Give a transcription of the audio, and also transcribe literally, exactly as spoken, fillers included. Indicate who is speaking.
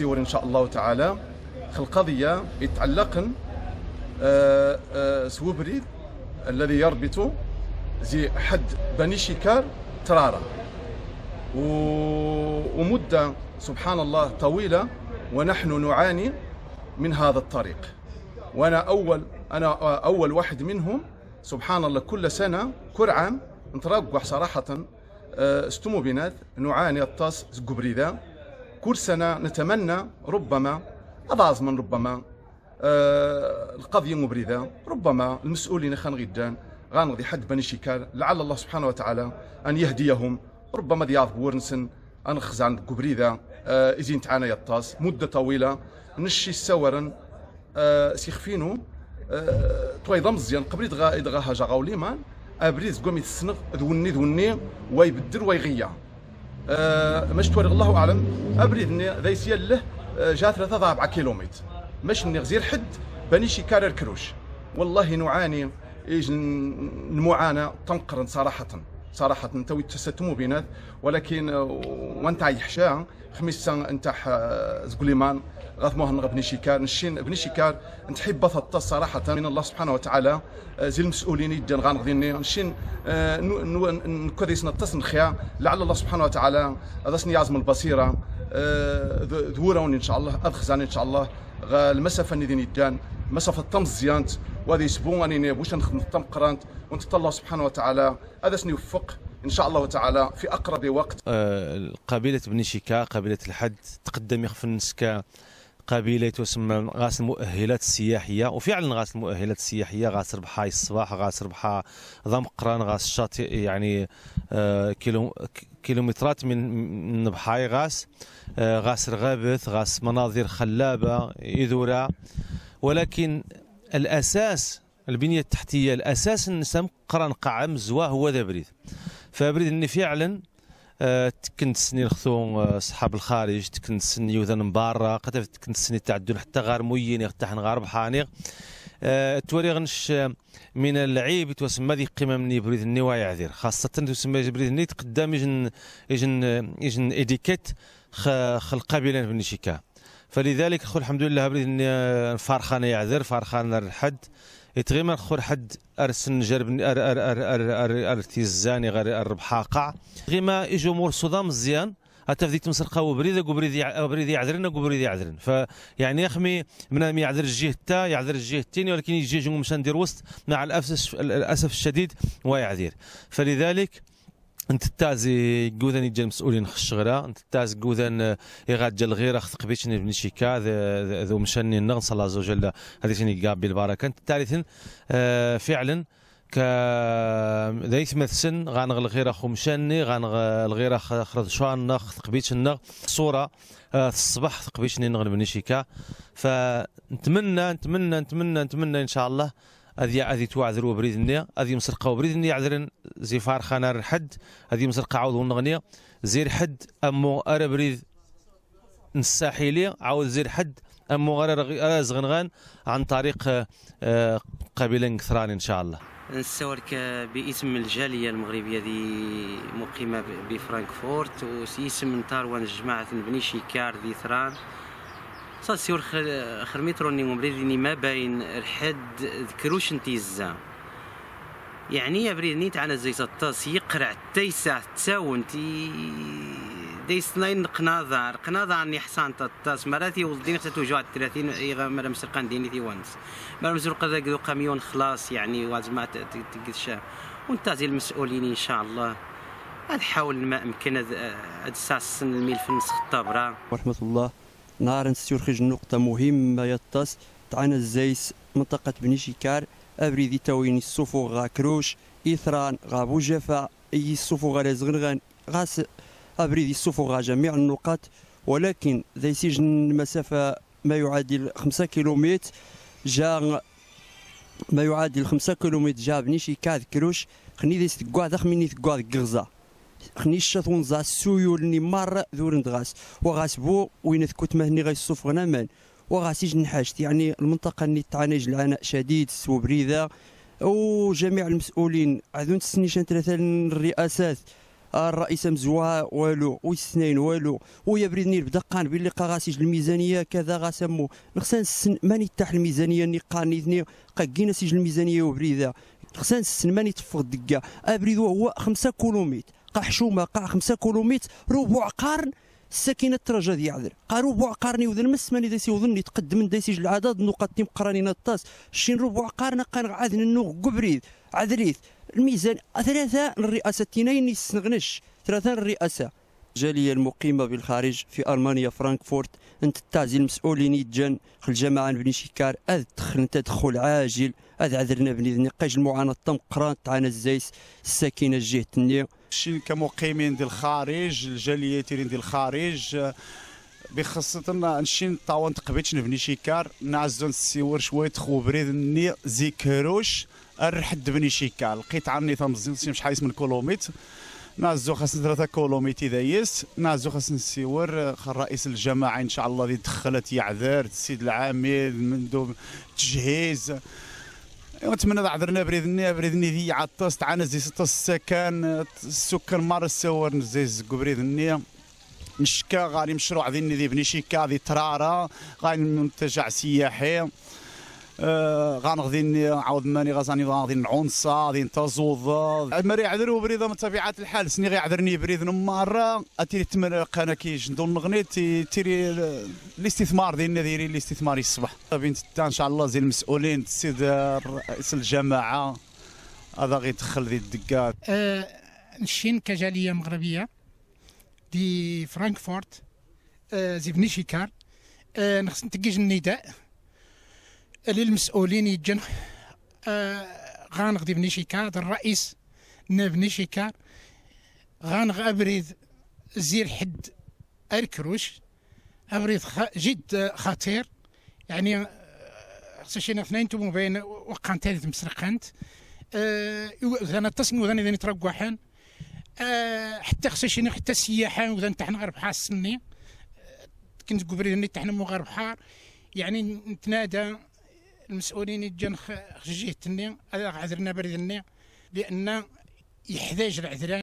Speaker 1: السيور إن شاء الله تعالى القضية يتعلق سوبريد الذي يربط زي حد بني شكار ترارا، ومدة سبحان الله طويلة ونحن نعاني من هذا الطريق. وأنا أول أنا أول واحد منهم سبحان الله. كل سنة كل عام نترقح صراحة استمو بنات نعاني الطاس زقبريدا. كل سنة نتمنى ربما أضاز من ربما آه القضية مبردة، ربما المسؤولين خان غدان غانغدي حد بني شكار، لعل الله سبحانه وتعالى أن يهديهم. ربما دياض بورنسن أن خزان قبريدا آه إزين تعانى يطاس مدة طويلة نشي السورن آه سيخفينو آه تويضا مزيان قبل يدغا يدغا هاجا غاوليمان أبريز قومي السنغ ذوني ذوني ويبدر ويغيا آه مش توري الله أعلم. أبريد ذي سيال له جات ثلاثة أربعة كيلومتر مش نغزير حد بني شكار الكروش. والله نعاني إيج المعاناة تنقرن صراحة صراحة توي تستمو بينات. ولكن وانت يحشا خميس انت زقليمان غاثموها بني شكار نشين بني شكار نتحب بثط صراحة من الله سبحانه وتعالى زي المسؤولين يدن غانغديني نشين نكذيس نتص نخيا لعل الله سبحانه وتعالى هذا سني عزم البصيرة ذورون ان شاء الله ادخزان ان شاء الله المسافة اللي دين يدان مسافة طم زيانت وهذا يسبون اني بوش نخدم طم قرانت ونت الله سبحانه وتعالى هذا سني يوفق ان شاء الله تعالى في اقرب وقت.
Speaker 2: آه قبيلة بني شكا قبيلة الحد تقدم يخف النسكا قبيلة تسمى غاس المؤهلات السياحية، وفعلا غاس المؤهلات السياحية غاس ربحا الصباح غاس ربحا ضم قران غاس الشاطئ يعني آه كيلو كيلومترات من نبحاي غاس آه غاس رغابث غاس مناظر خلابة يذورا. ولكن الأساس البنية التحتية الأساس نسم قران قاع مزوا هو ذا بريد. فبريد اني فعلا أه تكنت سني الخثون اصحاب الخارج تكنت سني يوذن من برا قد تكنت سني تعدون حتى غار موين يغتاح غار بحانيغ أه توري غنش من العيب توسمى ذي قيمه مني بريد الني ويعذر خاصه تسمى بريد الني تقدام يجن يجن يجن اديكيت القبيله بني شكا. فلذلك خو الحمد لله بريد الني فارخانه يعذر فارخانه الحد يتغيمر خور حد ارسن جرب ار ار ار ار ار ارتيزاني غير الربحا قاع غيما يجوا مور صدام مزيان حتى بديت مسرقه وبريده وبريد بريد يعذرنا وبريد يعذرن. فيعني يخمي من يعذر الجهه تا يعذر الجهه الثانيه، ولكن يجي جون مشان ندير وسط مع الاسف الاسف الشديد ويعذر. فلذلك انت تازي جوذن يجي المسؤولين خش غيرها انت تاز جوذن يغاد جل غير خذ قبيش بن شيكا ذو مشاني النغص الله عز وجل هذه شنو قاب بالبركه. انت ثالثا آه فعلا ك ذيث مثسن غانغ الغير اخو مشاني غانغ الغير خرج شوان ناخذ قبيش النغ صوره آه الصباح قبيش نغل بن شيكا. فنتمنى نتمنى نتمنى نتمنى ان شاء الله هذه هذه توعذروا بريد النية هذه مسرقة وبريد النية عذرن زي فارخانة الحد هذه مسرقة عوض ونغنية زير حد أمو أرى بريد الساحلية عاود زير حد أمو أرى زغنغان عن طريق قبيلة كثران إن شاء الله.
Speaker 3: نصورك باسم الجالية المغربية ذي مقيمة بفرانكفورت واسم تاروان جماعة بني شيكار ذي ثران صار سيور خرميتروني مبريدني ما باين الحد ذكروش انتي الزام يعني يا بريدني تعالى زي ستاس يقرع تيسع تساون تي ديس ناين قناذار قناذار اني حسان تاس مراتي ولدين تتوجع ثلاثين ايغا مرا مسرقان ديني ثي وانس مرا مسرقا ذا قاميون خلاص يعني وازمات تقدشا وانت زي المسؤولين ان شاء الله نحاول ما امكن هاد الساس الميل في النسخ الطابره
Speaker 4: ورحمه الله. نهار نسيور خرج نقطة مهمة يطاس تعانى الزيس منطقة بني شيكار أبريدي تاويني الصفو غا كروش إثران غا بوجفا أي الصفو غا زغنغان غاس أبريدي الصفو غا جميع النقاط. ولكن ذي سجن مسافة ما يعادل خمسة كيلومتر جا ما يعادل خمسة كيلومتر جا بني شيكار كروش خني ذي ستقوا ذاك مني تقوا غرزة خني الشاطون زا السيول ني مار ذورن دغاس وغاس بو وين ثكوت مهني غاي الصوف غنامان وغاس يجن حاجت يعني المنطقه اللي تعاني العناء شديد سوبريذا وجميع المسؤولين عذون تسنيشان ثلاثه الرئاسات الرئيس مزوها والو ويسنين والو ويا بريدني بدا قان باللي قاغاسيج الميزانيه كذا غاسمو خصنا نسن ماني تاع الميزانيه ني قانيتني قاكينا سيج الميزانيه وبريده خصنا نسن ماني تفق دكا ابريد هو خمسة كيلومتر قا حشومه قا خمسة كيلومتر ربع قرن الساكنه الترجه ديال عذر قا ربع قرن يوذن مسماني دايسي وظن يتقدم دايسيج العدد نقاط تيم قرانين الطاس شين ربع قرن قان عادن النوغ قبريد عذريث الميزان ثلاثه الرئاسه تينين يسنغنش ثلاثه الرئاسه الجاليه المقيمه بالخارج في المانيا فرانكفورت انت تعزي المسؤولين يتجن الجماعه بني شيكار اذ دخل تدخل عاجل اذ عذرنا بني نقاش المعاناه تم قران تاعنا الزيس الساكنه جهه النية
Speaker 5: شي كمقيمين ديال الخارج الجاليه تيرين ديال الخارج بخاصة نشين طاون تقبيتش نبني شيكار نعزون السيور شويه خو بريد ني زيكروش الرحد بني شيكار لقيت عني تمزين شحال من كيلومتر نعزو خاصنا ثلاثة كيلومتر دايس نعزو خاصنا السيور رئيس الجماعه ان شاء الله اللي دخلت يعذر السيد العامل مندوب تجهيز نتمنى عذرنا بريدني بريدني ذي عطاس تعنا زي ستة السكان السكان مار السور نزيز بريدني نشكا غادي مشروع ذي ذي بني شيكا ذي ترارة غادي منتجع سياحي آه غنغادي عاود ماني غازاني غادي نعنصة غادي نتزوض مري عذرو بريده من طبيعة الحال سني غيعذرني بريد مرة اتيري تمر قنا كي جندو نغني تيري الاستثمار ديالنا دايري الاستثمار الصباح بنت ان شاء الله زي المسؤولين السيد رئيس الجماعة هذا غيدخل ذي الدكات
Speaker 6: آه نشين كجالية مغربية دي فرانكفورت آه زي بني شيكار آه نخص نتقيج النداء للمسؤولين يجن آه غانغدي بني شيكار الرئيس نبني شيكار غانغ ابريد زير حد الكروش ابريد جد خطير يعني خصنا اثنين تو بين وقان ثالث مسرقنت آه انا تصني وذن اذا نترقحن آه حتى خصنا حتى السياحه وذن تحنا غير بحال السني كنت قبري تحنا مو غير بحال يعني نتنادى المسؤولين يجن خجيه النية هذا عذرنا بريد النية لأن يحتاج العذران